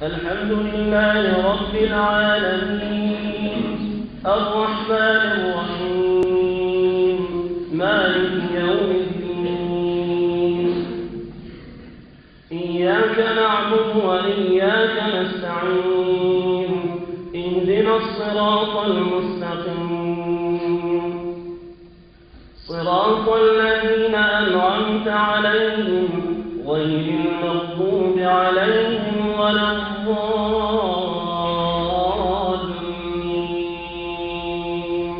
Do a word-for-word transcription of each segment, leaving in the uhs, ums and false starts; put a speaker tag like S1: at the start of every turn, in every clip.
S1: الحمد لله رب العالمين الرحمن الرحيم مالك يوم الدين إياك نعبد وإياك نستعين اهدنا الصراط المستقيم صراط الذين أنعمت عليهم غير المغضوب عليهم ولا الضالين.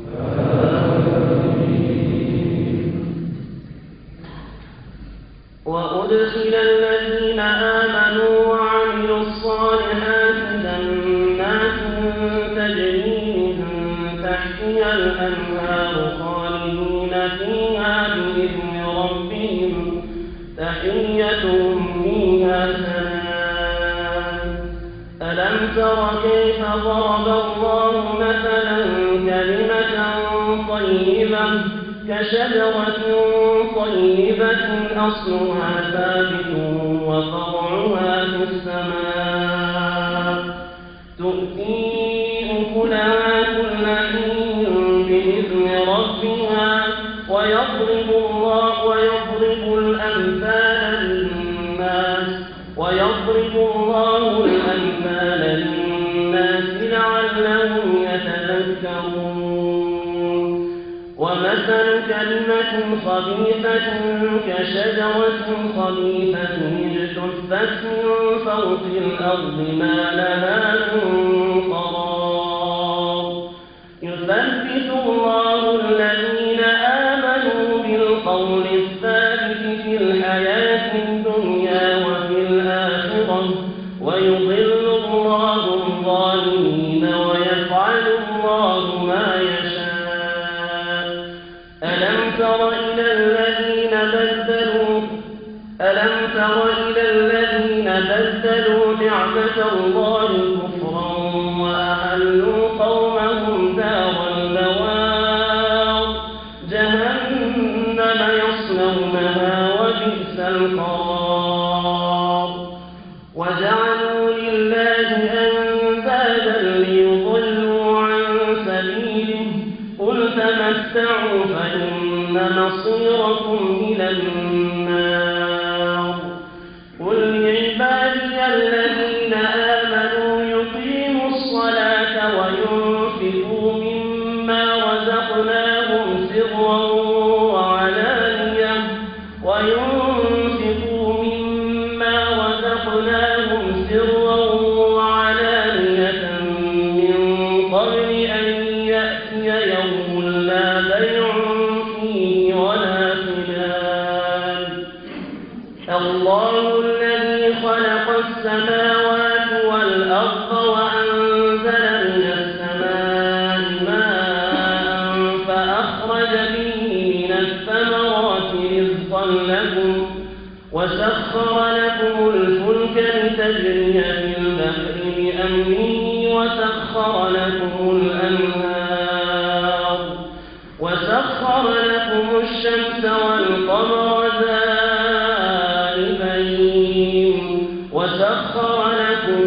S1: وأدخل الذين آمنوا وعملوا الصالحات جنات تجري من تحتها الأنهار خالدين فيها بإذن ربهم تحيتهم فيها سلام. ألم تر كيف ضرب الله مثلا كلمة طيبة كشجرة طيبة أصلها ثابت وفرعها في السماء تؤتي أكلها كل حين بإذن ربها ويضرب الله ويضرب الأمثال للناس ويضرب الله الأمثال للناس لعلهم يتذكرون. ومثل كلمة خبيثة كشجرة خبيثة اجتثت من فوق الأرض ما لها من قرار. يثبت الله الذين آمنوا بالقول الثابت في الحياة الدنيا وفي الآخرة ويضل الله الظالمين ويفعل الله ما يشاء. ألم تر إلى الذين بدلوا ألم تر إلى الذين بدلوا نعمة الله كفرا وأحلوا قومهم دار البوار جهنم يصلونها وبئس القرار. وجعلوا لله أندادا ليضلوا عن سبيله قل تمتعوا فإن مصيركم إلى النار. قل لعبادي الذين آمنوا يقيموا الصلاة وينفقوا مما رزقناهم سرا وعلانية وينفقوا مما رزقناهم سرا وعلانية من قبل أن يأتي يوم لا بيع فيه ولا خلال. الله الذي خلق السماوات والأرض وأنزل من السماء ماء فأخرج به من الثمرات رزقا لكم وسخر لكم الفلك لتجري في البحر بأمره وسخر لكم الأنهار وسخر لكم الشمس والقمر دائبين وسخر لكم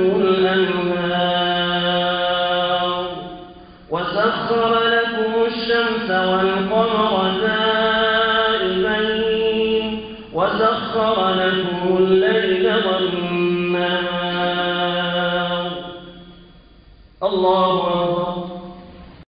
S1: الأنهار وسخر لكم الشمس والقمر دائبين وسخر لكم الليل والنهار. الله أكبر.